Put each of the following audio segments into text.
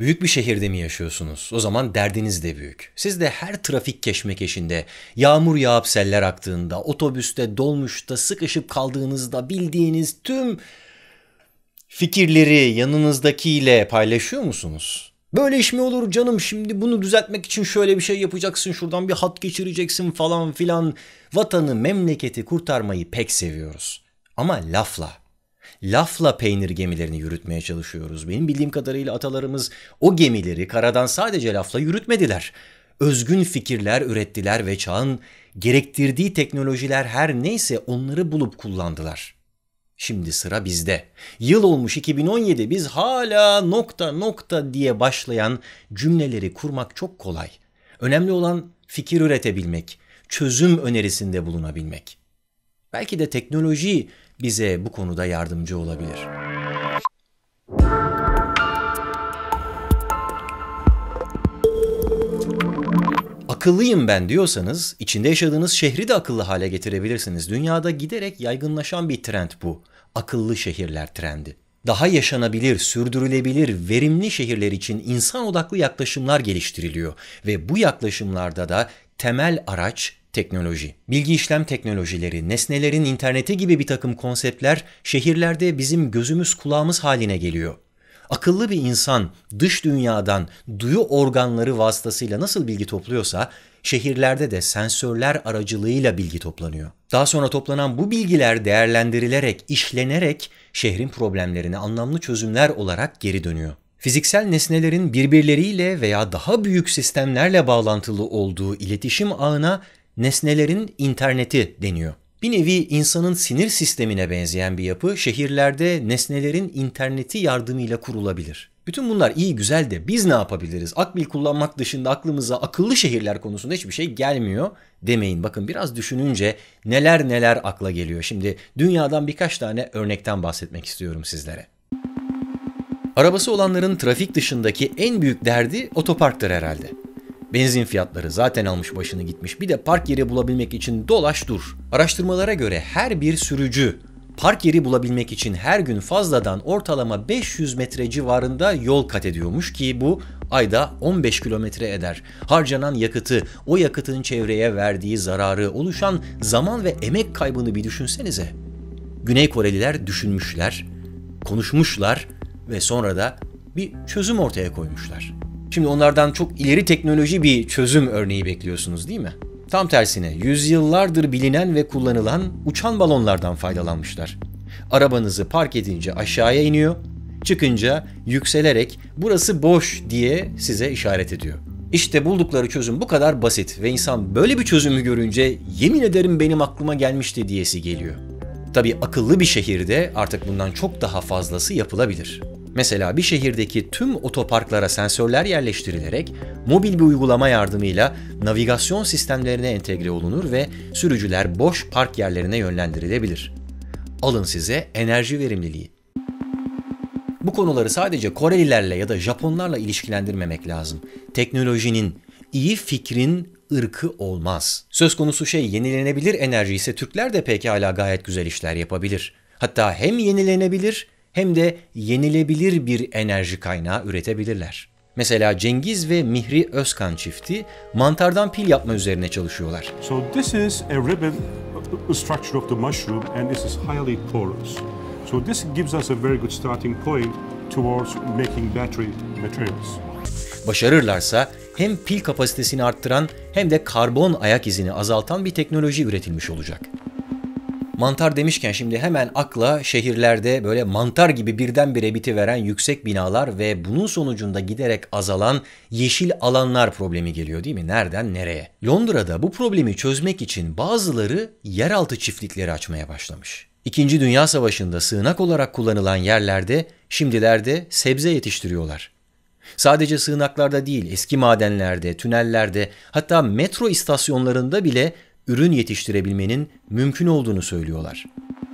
Büyük bir şehirde mi yaşıyorsunuz? O zaman derdiniz de büyük. Siz de her trafik keşmekeşinde, yağmur yağıp seller aktığında, otobüste, dolmuşta sıkışıp kaldığınızda bildiğiniz tüm fikirleri yanınızdakiyle paylaşıyor musunuz? Böyle iş mi olur canım, şimdi bunu düzeltmek için şöyle bir şey yapacaksın, şuradan bir hat geçireceksin falan filan. Vatanı, memleketi kurtarmayı pek seviyoruz. Ama lafla peynir gemilerini yürütmeye çalışıyoruz. Benim bildiğim kadarıyla atalarımız o gemileri karadan sadece lafla yürütmediler. Özgün fikirler ürettiler ve çağın gerektirdiği teknolojiler her neyse onları bulup kullandılar. Şimdi sıra bizde. Yıl olmuş 2017, biz hala nokta nokta diye başlayan cümleleri kurmak çok kolay. Önemli olan fikir üretebilmek, çözüm önerisinde bulunabilmek. Belki de teknoloji bize bu konuda yardımcı olabilir. Akıllıyım ben diyorsanız, içinde yaşadığınız şehri de akıllı hale getirebilirsiniz. Dünyada giderek yaygınlaşan bir trend bu. Akıllı şehirler trendi. Daha yaşanabilir, sürdürülebilir, verimli şehirler için insan odaklı yaklaşımlar geliştiriliyor. Ve bu yaklaşımlarda da temel araç teknoloji. Bilgi işlem teknolojileri, nesnelerin interneti gibi bir takım konseptler şehirlerde bizim gözümüz kulağımız haline geliyor. Akıllı bir insan dış dünyadan duyu organları vasıtasıyla nasıl bilgi topluyorsa, şehirlerde de sensörler aracılığıyla bilgi toplanıyor. Daha sonra toplanan bu bilgiler değerlendirilerek, işlenerek şehrin problemlerine anlamlı çözümler olarak geri dönüyor. Fiziksel nesnelerin birbirleriyle veya daha büyük sistemlerle bağlantılı olduğu iletişim ağına nesnelerin interneti deniyor. Bir nevi insanın sinir sistemine benzeyen bir yapı şehirlerde nesnelerin interneti yardımıyla kurulabilir. Bütün bunlar iyi güzel de biz ne yapabiliriz? Akbil kullanmak dışında aklımıza akıllı şehirler konusunda hiçbir şey gelmiyor demeyin. Bakın biraz düşününce neler akla geliyor. Şimdi dünyadan birkaç tane örnekten bahsetmek istiyorum sizlere. Arabası olanların trafik dışındaki en büyük derdi otoparktır herhalde. Benzin fiyatları zaten almış başını gitmiş. Bir de park yeri bulabilmek için dolaş dur. Araştırmalara göre her bir sürücü park yeri bulabilmek için her gün fazladan ortalama 500 metre civarında yol kat ediyormuş ki bu ayda 15 kilometre eder. Harcanan yakıtı, o yakıtın çevreye verdiği zararı, oluşan zaman ve emek kaybını bir düşünsenize. Güney Koreliler düşünmüşler, konuşmuşlar ve sonra da bir çözüm ortaya koymuşlar. Şimdi onlardan çok ileri teknoloji bir çözüm örneği bekliyorsunuz değil mi? Tam tersine yüzyıllardır bilinen ve kullanılan uçan balonlardan faydalanmışlar. Arabanızı park edince aşağıya iniyor, çıkınca yükselerek burası boş diye size işaret ediyor. İşte buldukları çözüm bu kadar basit ve insan böyle bir çözümü görünce yemin ederim benim aklıma gelmişti diyesi geliyor. Tabii akıllı bir şehirde artık bundan çok daha fazlası yapılabilir. Mesela bir şehirdeki tüm otoparklara sensörler yerleştirilerek mobil bir uygulama yardımıyla navigasyon sistemlerine entegre olunur ve sürücüler boş park yerlerine yönlendirilebilir. Alın size enerji verimliliği. Bu konuları sadece Korelilerle ya da Japonlarla ilişkilendirmemek lazım. Teknolojinin, iyi fikrin ırkı olmaz. Söz konusu yenilenebilir enerji ise Türkler de pekala gayet güzel işler yapabilir. Hatta hem yenilenebilir hem de yenilebilir bir enerji kaynağı üretebilirler. Mesela Cengiz ve Mihri Özkan çifti mantardan pil yapma üzerine çalışıyorlar. So this is a ribbon structure of the mushroom and this is highly porous. So this gives us a very good starting point towards making battery materials. Başarırlarsa hem pil kapasitesini arttıran hem de karbon ayak izini azaltan bir teknoloji üretilmiş olacak. Mantar demişken şimdi hemen akla şehirlerde böyle mantar gibi birdenbire bitiveren yüksek binalar ve bunun sonucunda giderek azalan yeşil alanlar problemi geliyor değil mi? Nereden nereye? Londra'da bu problemi çözmek için bazıları yeraltı çiftlikleri açmaya başlamış. İkinci Dünya Savaşı'nda sığınak olarak kullanılan yerlerde şimdilerde sebze yetiştiriyorlar. Sadece sığınaklarda değil, eski madenlerde, tünellerde, hatta metro istasyonlarında bile ürün yetiştirebilmenin mümkün olduğunu söylüyorlar.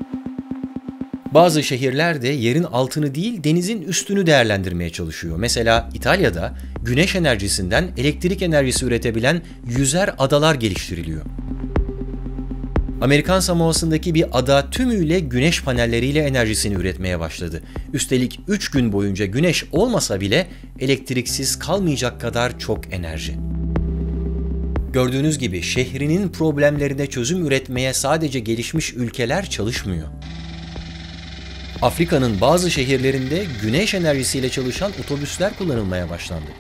Bazı şehirler de yerin altını değil, denizin üstünü değerlendirmeye çalışıyor. Mesela İtalya'da güneş enerjisinden elektrik enerjisi üretebilen yüzer adalar geliştiriliyor. Amerikan Samoa'sındaki bir ada tümüyle güneş panelleriyle enerjisini üretmeye başladı. Üstelik 3 gün boyunca güneş olmasa bile elektriksiz kalmayacak kadar çok enerji. Gördüğünüz gibi şehrinin problemlerine çözüm üretmeye sadece gelişmiş ülkeler çalışmıyor. Afrika'nın bazı şehirlerinde güneş enerjisiyle çalışan otobüsler kullanılmaya başlandı.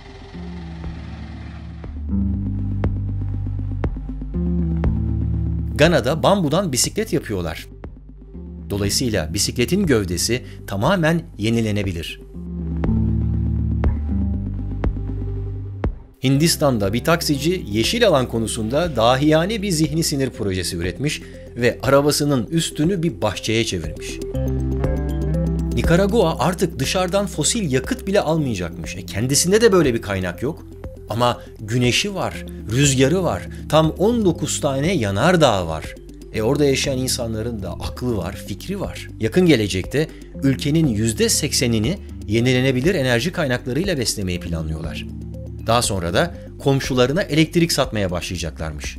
Gana'da bambudan bisiklet yapıyorlar. Dolayısıyla bisikletin gövdesi tamamen yenilenebilir. Hindistan'da bir taksici yeşil alan konusunda dahiyane bir zihni sinir projesi üretmiş ve arabasının üstünü bir bahçeye çevirmiş. Nikaragua artık dışarıdan fosil yakıt bile almayacakmış. Kendisinde de böyle bir kaynak yok. Ama güneşi var, rüzgarı var, tam 19 tane yanardağ var. Orada yaşayan insanların da aklı var, fikri var. Yakın gelecekte ülkenin %80'ini yenilenebilir enerji kaynaklarıyla beslemeyi planlıyorlar. Daha sonra da komşularına elektrik satmaya başlayacaklarmış.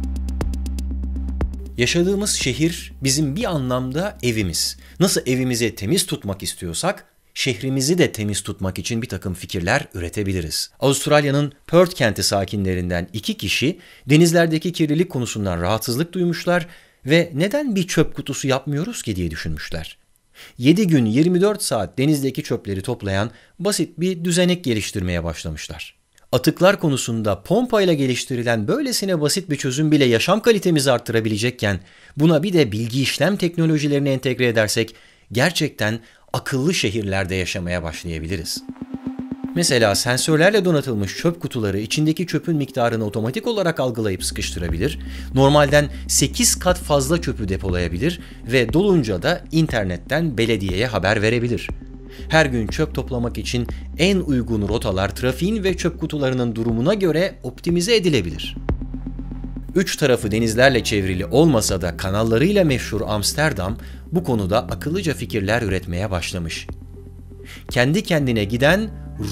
Yaşadığımız şehir bizim bir anlamda evimiz. Nasıl evimizi temiz tutmak istiyorsak, şehrimizi de temiz tutmak için bir takım fikirler üretebiliriz. Avustralya'nın Perth kenti sakinlerinden 2 kişi denizlerdeki kirlilik konusundan rahatsızlık duymuşlar ve neden bir çöp kutusu yapmıyoruz ki diye düşünmüşler. 7 gün 24 saat denizdeki çöpleri toplayan basit bir düzenek geliştirmeye başlamışlar. Atıklar konusunda pompayla geliştirilen böylesine basit bir çözüm bile yaşam kalitemizi arttırabilecekken buna bir de bilgi işlem teknolojilerini entegre edersek gerçekten akıllı şehirlerde yaşamaya başlayabiliriz. Mesela sensörlerle donatılmış çöp kutuları içindeki çöpün miktarını otomatik olarak algılayıp sıkıştırabilir, normalden 8 kat fazla çöpü depolayabilir ve dolunca da internetten belediyeye haber verebilir. Her gün çöp toplamak için en uygun rotalar trafiğin ve çöp kutularının durumuna göre optimize edilebilir. 3 tarafı denizlerle çevrili olmasa da kanallarıyla meşhur Amsterdam bu konuda akıllıca fikirler üretmeye başlamış. Kendi kendine giden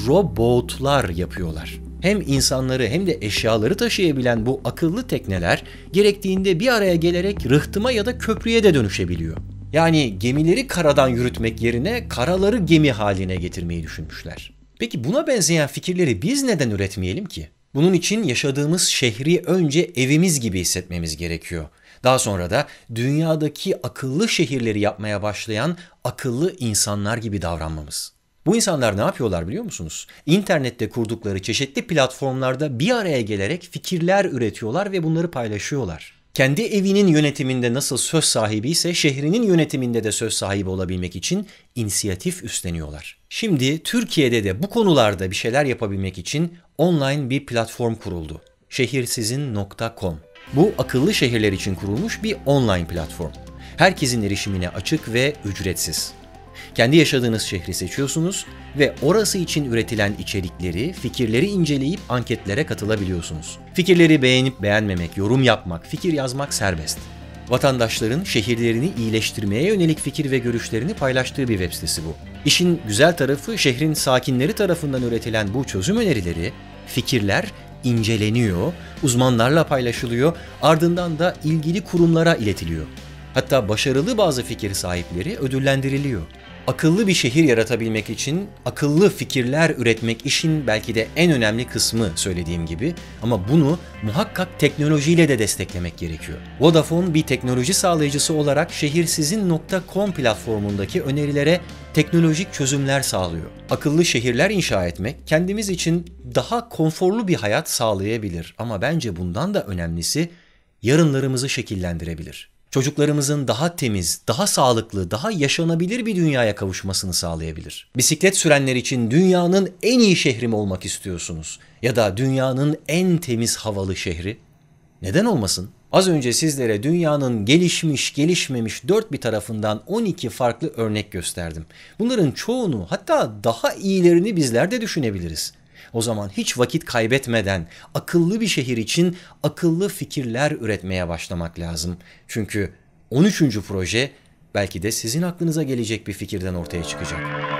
robotlar yapıyorlar. Hem insanları hem de eşyaları taşıyabilen bu akıllı tekneler gerektiğinde bir araya gelerek rıhtıma ya da köprüye de dönüşebiliyor. Yani gemileri karadan yürütmek yerine karaları gemi haline getirmeyi düşünmüşler. Peki buna benzeyen fikirleri biz neden üretmeyelim ki? Bunun için yaşadığımız şehri önce evimiz gibi hissetmemiz gerekiyor. Daha sonra da dünyadaki akıllı şehirleri yapmaya başlayan akıllı insanlar gibi davranmamız. Bu insanlar ne yapıyorlar biliyor musunuz? İnternette kurdukları çeşitli platformlarda bir araya gelerek fikirler üretiyorlar ve bunları paylaşıyorlar. Kendi evinin yönetiminde nasıl söz sahibi ise şehrinin yönetiminde de söz sahibi olabilmek için inisiyatif üstleniyorlar. Şimdi Türkiye'de de bu konularda bir şeyler yapabilmek için online bir platform kuruldu. Şehirsizin.com. Bu akıllı şehirler için kurulmuş bir online platform. Herkesin erişimine açık ve ücretsiz. Kendi yaşadığınız şehri seçiyorsunuz ve orası için üretilen içerikleri, fikirleri inceleyip anketlere katılabiliyorsunuz. Fikirleri beğenip beğenmemek, yorum yapmak, fikir yazmak serbest. Vatandaşların şehirlerini iyileştirmeye yönelik fikir ve görüşlerini paylaştığı bir web sitesi bu. İşin güzel tarafı şehrin sakinleri tarafından üretilen bu çözüm önerileri, fikirler inceleniyor, uzmanlarla paylaşılıyor, ardından da ilgili kurumlara iletiliyor. Hatta başarılı bazı fikir sahipleri ödüllendiriliyor. Akıllı bir şehir yaratabilmek için akıllı fikirler üretmek işin belki de en önemli kısmı söylediğim gibi ama bunu muhakkak teknolojiyle de desteklemek gerekiyor. Vodafone bir teknoloji sağlayıcısı olarak şehirsizin.com platformundaki önerilere teknolojik çözümler sağlıyor. Akıllı şehirler inşa etmek kendimiz için daha konforlu bir hayat sağlayabilir ama bence bundan da önemlisi yarınlarımızı şekillendirebilir. Çocuklarımızın daha temiz, daha sağlıklı, daha yaşanabilir bir dünyaya kavuşmasını sağlayabilir. Bisiklet sürenler için dünyanın en iyi şehri mi olmak istiyorsunuz? Ya da dünyanın en temiz havalı şehri? Neden olmasın? Az önce sizlere dünyanın gelişmiş, gelişmemiş dört bir tarafından 12 farklı örnek gösterdim. Bunların çoğunu hatta daha iyilerini bizler de düşünebiliriz. O zaman hiç vakit kaybetmeden akıllı bir şehir için akıllı fikirler üretmeye başlamak lazım. Çünkü 13. proje belki de sizin aklınıza gelecek bir fikirden ortaya çıkacak.